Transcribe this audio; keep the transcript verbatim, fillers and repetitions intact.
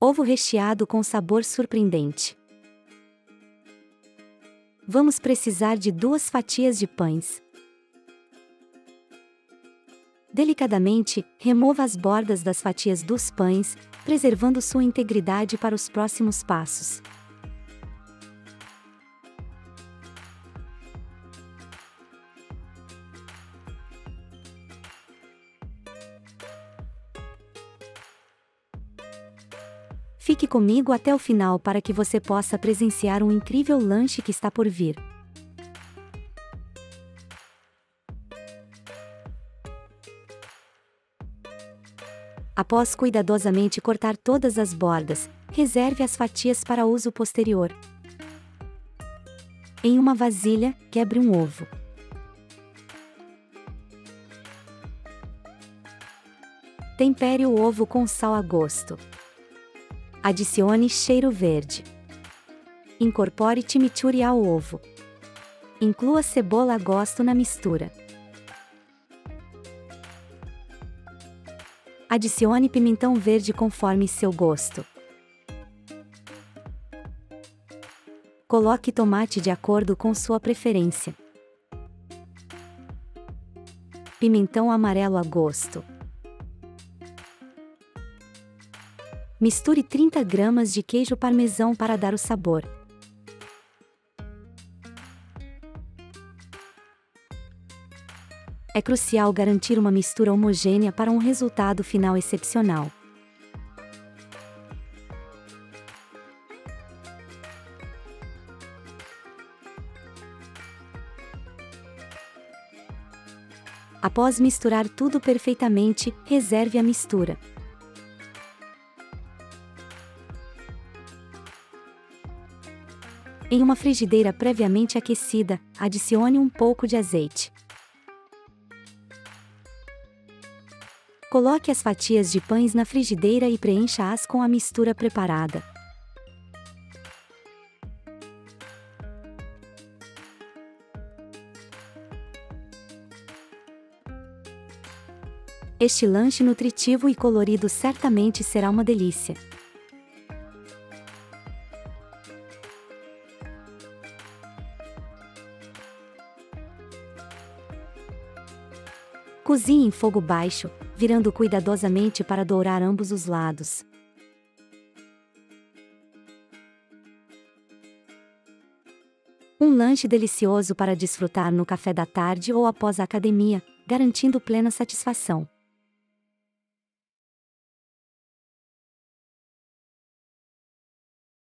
Ovo recheado com sabor surpreendente. Vamos precisar de duas fatias de pães. Delicadamente, remova as bordas das fatias dos pães, preservando sua integridade para os próximos passos. Fique comigo até o final para que você possa presenciar um incrível lanche que está por vir. Após cuidadosamente cortar todas as bordas, reserve as fatias para uso posterior. Em uma vasilha, quebre um ovo. Tempere o ovo com sal a gosto. Adicione cheiro verde. Incorpore chimichurri ao ovo. Inclua cebola a gosto na mistura. Adicione pimentão verde conforme seu gosto. Coloque tomate de acordo com sua preferência. Pimentão amarelo a gosto. Misture trinta gramas de queijo parmesão para dar o sabor. É crucial garantir uma mistura homogênea para um resultado final excepcional. Após misturar tudo perfeitamente, reserve a mistura. Em uma frigideira previamente aquecida, adicione um pouco de azeite. Coloque as fatias de pães na frigideira e preencha-as com a mistura preparada. Este lanche nutritivo e colorido certamente será uma delícia. Cozinhe em fogo baixo, virando cuidadosamente para dourar ambos os lados. Um lanche delicioso para desfrutar no café da tarde ou após a academia, garantindo plena satisfação.